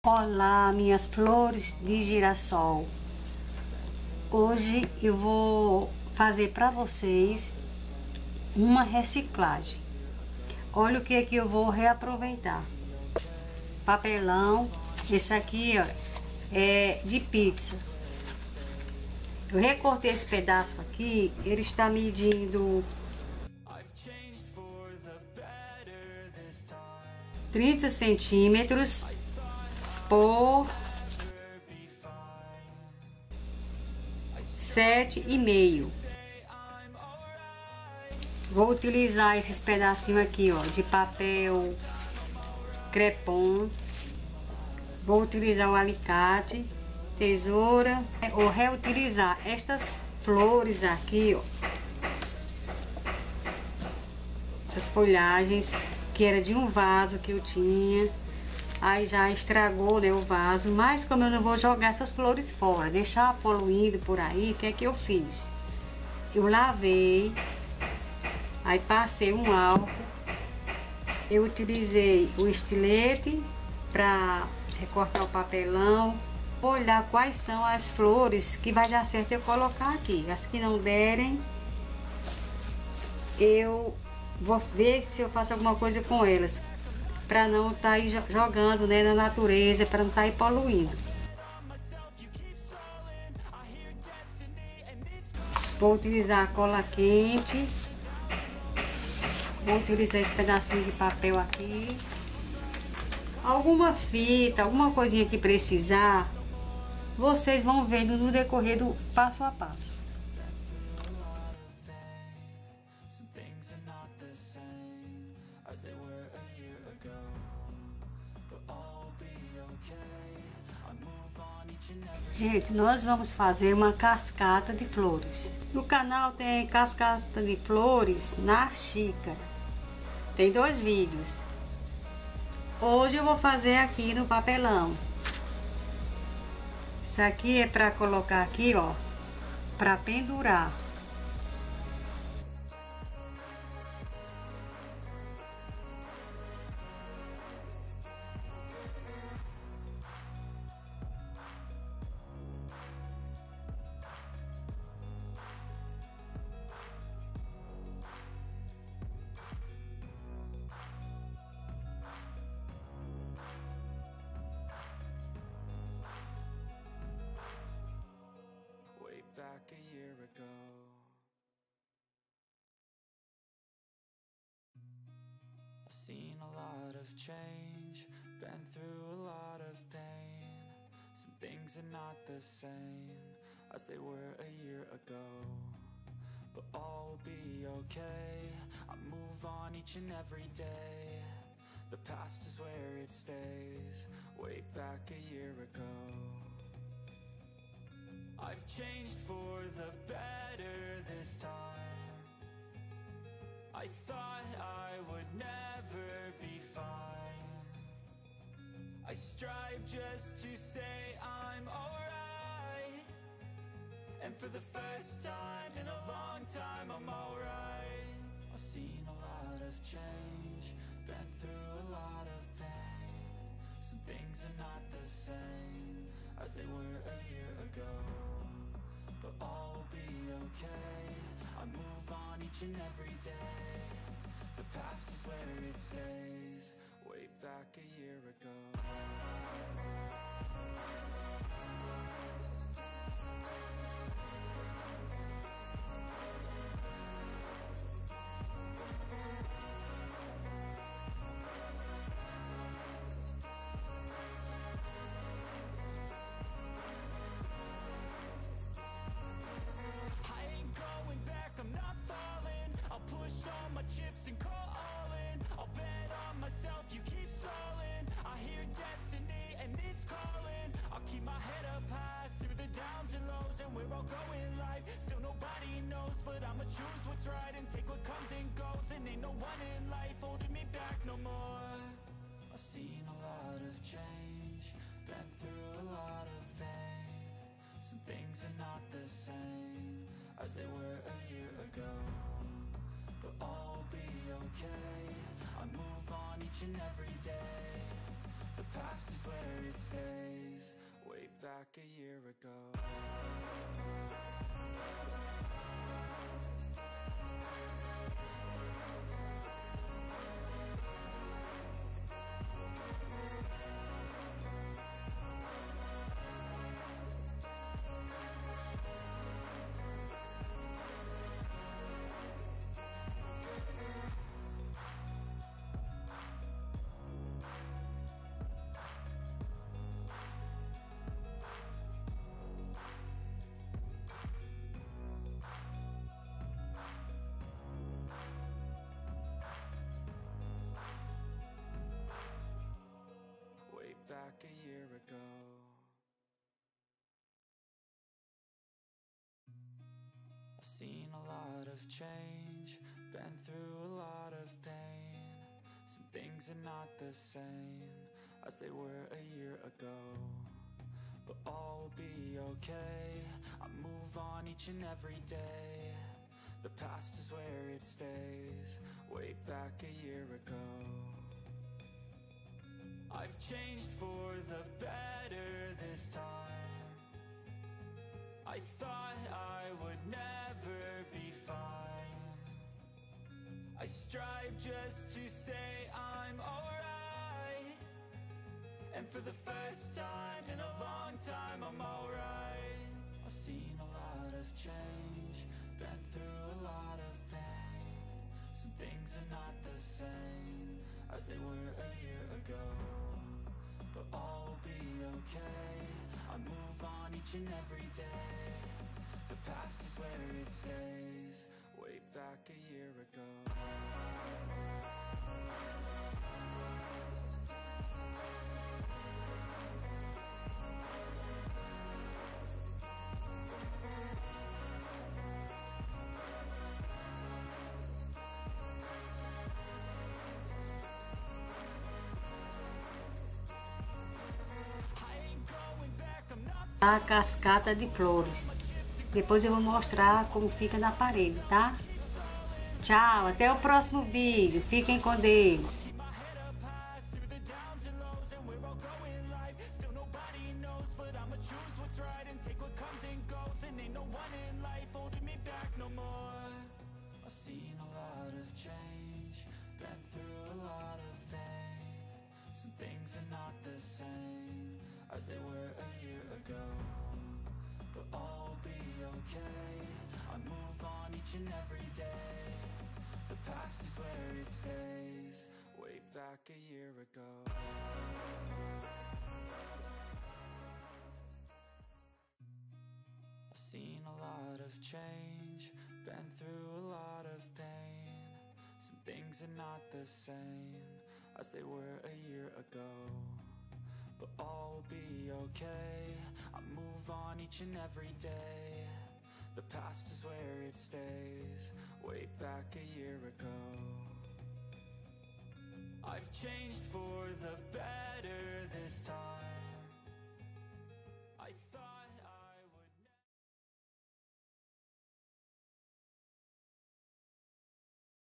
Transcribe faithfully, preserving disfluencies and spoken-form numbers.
Olá, minhas flores de girassol. Hoje eu vou fazer para vocês uma reciclagem. Olha o que é que eu vou reaproveitar. Papelão, esse aqui ó, é de pizza. Eu recortei esse pedaço aqui, ele está medindo trinta centímetros por sete e meio. Vou utilizar esses pedacinhos aqui, ó, de papel crepom. Vou utilizar o alicate, tesoura, ou reutilizar estas flores aqui, ó. Essas folhagens que era de um vaso que eu tinha. Aí já estragou, né, o vaso, mas como eu não vou jogar essas flores fora, deixar poluindo por aí, o que é que eu fiz? Eu lavei, aí passei um álcool, eu utilizei o estilete para recortar o papelão, vou olhar quais são as flores que vai dar certo eu colocar aqui. As que não derem, eu vou ver se eu faço alguma coisa com elas, para não estar tá aí jogando, né, na natureza, para não estar tá aí poluindo. Vou utilizar a cola quente. Vou utilizar esse pedacinho de papel aqui. Alguma fita, alguma coisinha que precisar, vocês vão vendo no decorrer do passo a passo. Gente, nós vamos fazer uma cascata de flores. No canal tem cascata de flores na xícara. Tem dois vídeos. Hoje eu vou fazer aqui no papelão. Isso aqui é para colocar aqui, ó, para pendurar. Back a year ago, I've seen a lot of change, been through a lot of pain. Some things are not the same as they were a year ago, but all will be okay. I move on each and every day. The past is where it stays, way back a year ago. I've changed for the better this time. I thought I would never be fine. I strive just to say I'm alright, and for the first time in a long time I'm alright. I've seen a lot of change, been through a lot of pain. Some things are not the same as they were a year ago, but all will be okay. I move on each and every day. The past is where it stays, way back a year ago. Chips and call all in. I'll bet on myself, you keep stalling. I hear destiny and it's calling. I'll keep my head up high through the downs and lows, and we're all going life. Still nobody knows, but I'ma choose what's right and take what comes and goes. And ain't no one in life holding me back no more. I've seen a lot of change, been through a lot of pain. Some things are not the same as they were a year ago, but all will be okay. I move on each and every day. The past is where it stays. back a year ago. Way back a year ago. I've seen a lot of change, been through a lot of pain. Some things are not the same as they were a year ago, but all will be okay. I move on each and every day. The past is where it stays. Way back a year ago. I've changed for the better this time. I thought I would never be fine. I strive just to say I'm alright, and for the first time in a long time I'm alright. I've seen a lot of change, been through a lot of pain. Some things are not the same as they were a year ago, but all will be okay. I move on each and every day. The past is where it stays. Way back a year ago. A cascata de flores. Depois eu vou mostrar como fica na parede, tá? Tchau, até o próximo vídeo. Fiquem com Deus. As they were a year ago, but all will be okay. I move on each and every day. The past is where it stays. Way back a year ago. I've seen a lot of change, been through a lot of pain. Some things are not the same as they were a year ago, but all will be okay. I move on each and every day. The past is where it stays. Way back a year ago. I've changed for the better